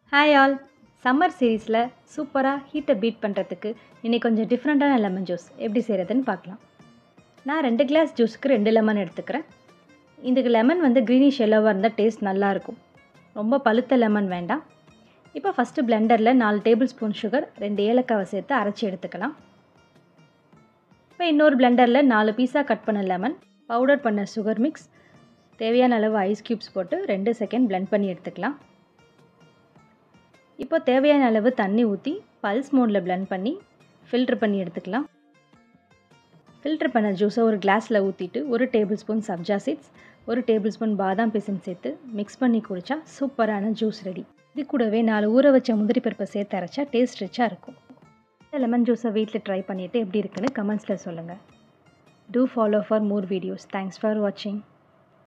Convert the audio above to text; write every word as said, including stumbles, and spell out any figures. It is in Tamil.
Hi all. சம்மர் சீரீஸில் சூப்பராக ஹீட்டை பீட் பண்ணுறதுக்கு இன்றைக்கி கொஞ்சம் டிஃப்ரெண்ட்டான லெமன் ஜூஸ் எப்படி செய்கிறதுன்னு பார்க்கலாம். நான் ரெண்டு கிளாஸ் ஜூஸுக்கு ரெண்டு லெமன் எடுத்துக்கிறேன். இதுக்கு லெமன் வந்து க்ரீனிஷ் எல்லோவாக இருந்தால் டேஸ்ட் நல்லாயிருக்கும். ரொம்ப பழுத்த லெமன் வேண்டாம். இப்போ ஃபஸ்ட்டு பிளெண்டரில் நாலு டேபிள் ஸ்பூன் சுகர், ரெண்டு ஏலக்காவை சேர்த்து அரைச்சி எடுத்துக்கலாம். இப்போ இன்னொரு பிளெண்டரில் நாலு பீஸாக கட் பண்ண லெமன், பவுடர் பண்ண சுகர் மிக்ஸ், தேவையான அளவு ஐஸ் க்யூப்ஸ் போட்டு ரெண்டு செகண்ட் பிளெண்ட் பண்ணி எடுத்துக்கலாம். இப்போ தேவையான அளவு தண்ணி ஊற்றி பல்ஸ் மோடில் பிளெண்ட் பண்ணி ஃபில்ட்ரு பண்ணி எடுத்துக்கலாம். ஃபில்ட்ரு பண்ண ஜூஸை ஒரு கிளாஸில் ஊற்றிட்டு ஒரு டேபிள் ஸ்பூன் சப்ஜா சீட்ஸ், ஒரு டேபிள் ஸ்பூன் பாதாம் பிசின் சேர்த்து மிக்ஸ் பண்ணி குடித்தா சூப்பரான ஜூஸ் ரெடி. இது கூடவே நாலு ஊற வச்ச முந்திரி பருப்பை சேர்த்து அரைச்சா டேஸ்ட் ரிச்சாக இருக்கும். இந்த லெமன் ஜூஸை வீட்டில் ட்ரை பண்ணிவிட்டு எப்படி இருக்குன்னு கமெண்ட்ஸில் சொல்லுங்கள். Do follow for more videos. Thanks for வாட்சிங்.